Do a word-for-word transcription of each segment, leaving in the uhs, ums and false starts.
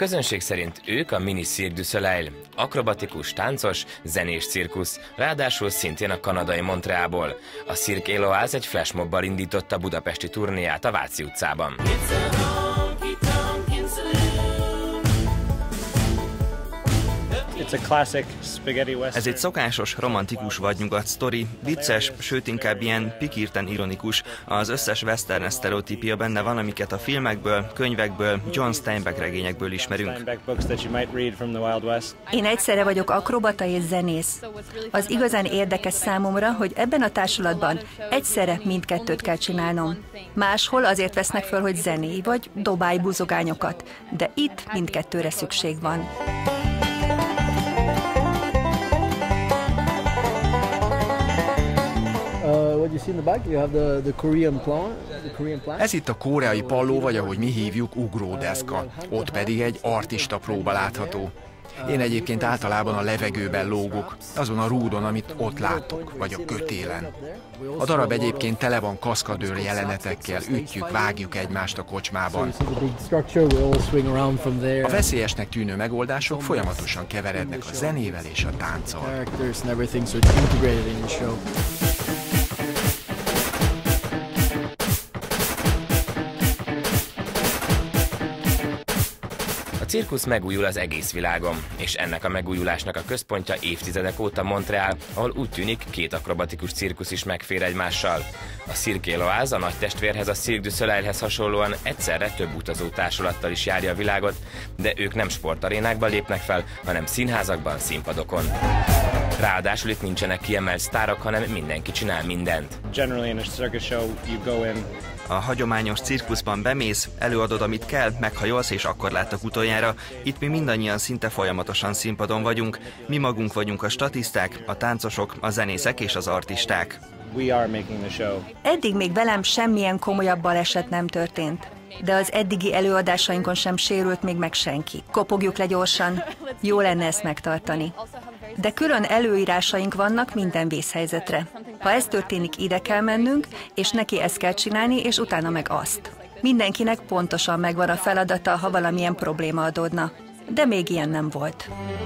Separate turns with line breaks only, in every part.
közönség szerint ők a Mini Cirque du Soleil, akrobatikus, táncos, zenés cirkusz, ráadásul szintén a kanadai Montrealból. A Cirque Éloize egy flashmobbal indította budapesti turnéját a Váci utcában.
Ez egy szokásos, romantikus vadnyugat sztori, vicces, sőt inkább ilyen pikírten ironikus. Az összes western sztereotípia benne van, amiket a filmekből, könyvekből, John Steinbeck regényekből ismerünk.
Én egyszerre vagyok akrobata és zenész. Az igazán érdekes számomra, hogy ebben a társulatban egyszerre mindkettőt kell csinálnom. Máshol azért vesznek föl, hogy zenéj, vagy dobálj buzogányokat, de itt mindkettőre szükség van.
Ez itt a koreai palló, vagy ahogy mi hívjuk, ugródeszka. Ott pedig egy artista próba látható. Én egyébként általában a levegőben lógok, azon a rúdon, amit ott láttok, vagy a kötélen. A darab egyébként tele van kaszkadőr jelenetekkel, ütjük, vágjuk egymást a kocsmában. A veszélyesnek tűnő megoldások folyamatosan keverednek a zenével és a tánccal.
A cirkusz megújul az egész világon, és ennek a megújulásnak a központja évtizedek óta Montreal, ahol úgy tűnik, két akrobatikus cirkusz is megfér egymással. A Cirque Éloize a nagy testvérhez, a Cirque du Soleilhez hasonlóan egyszerre több utazó társulattal is járja a világot, de ők nem sportarénákban lépnek fel, hanem színházakban, színpadokon. Ráadásul itt nincsenek kiemelt sztárok, hanem mindenki csinál mindent.
A hagyományos cirkuszban bemész, előadod, amit kell, meghajolsz, és akkor láttak utoljára. Itt mi mindannyian szinte folyamatosan színpadon vagyunk. Mi magunk vagyunk a statiszták, a táncosok, a zenészek és az artisták.
Eddig még velem semmilyen komolyabb baleset nem történt. De az eddigi előadásainkon sem sérült még meg senki. Kopogjuk le gyorsan, jó lenne ezt megtartani. De külön előírásaink vannak minden vészhelyzetre. Ha ez történik, ide kell mennünk, és neki ezt kell csinálni, és utána meg azt. Mindenkinek pontosan megvan a feladata, ha valamilyen probléma adódna. De még ilyen nem volt.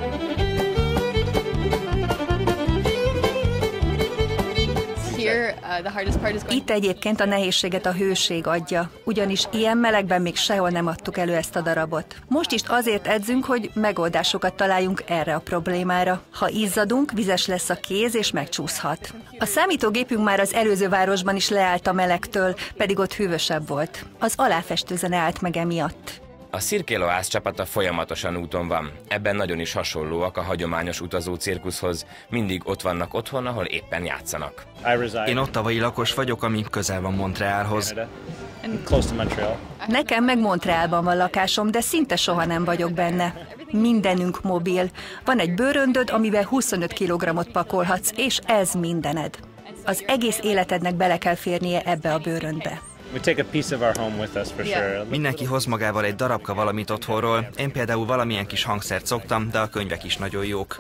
Itt egyébként a nehézséget a hőség adja, ugyanis ilyen melegben még sehol nem adtuk elő ezt a darabot. Most is azért edzünk, hogy megoldásokat találjunk erre a problémára. Ha izzadunk, vizes lesz a kéz és megcsúszhat. A számítógépünk már az előző városban is leállt a melegtől, pedig ott hűvösebb volt. Az aláfestő zene állt meg emiatt.
A Cirque Éloize csapata folyamatosan úton van. Ebben nagyon is hasonlóak a hagyományos utazó cirkuszhoz. Mindig ott vannak otthon, ahol éppen játszanak.
Én ottavai lakos vagyok, ami közel van Montrealhoz.
Nekem meg Montrealban van lakásom, de szinte soha nem vagyok benne. Mindenünk mobil. Van egy bőröndöd, amivel huszonöt kilogrammot pakolhatsz, és ez mindened. Az egész életednek bele kell férnie ebbe a bőröndbe.
Mindenki hoz magával egy darabka valamit otthonról. Én például valamilyen kis hangszert szoktam, de a könyvek is nagyon jók.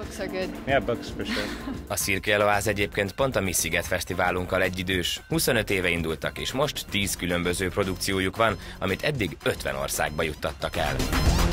A Cirque Éloize egyébként pont a Mi Sziget Fesztiválunkkal egyidős. huszonöt éve indultak, és most tíz különböző produkciójuk van, amit eddig ötven országba juttattak el.